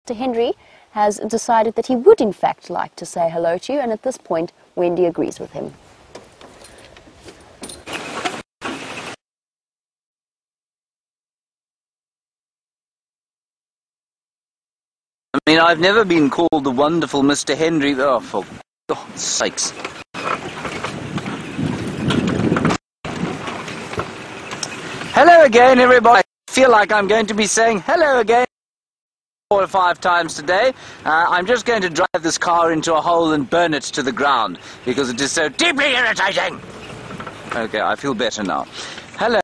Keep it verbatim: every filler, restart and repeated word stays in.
Mister Henry has decided that he would in fact like to say hello to you, and at this point Wendy agrees with him. I mean, I've never been called the wonderful Mister Henry. Oh, for God's sakes. Hello again, everybody. I feel like I'm going to be saying hello again four or five times today. Uh, I'm just going to drive this car into a hole and burn it to the ground because it is so deeply irritating. Okay, I feel better now. Hello.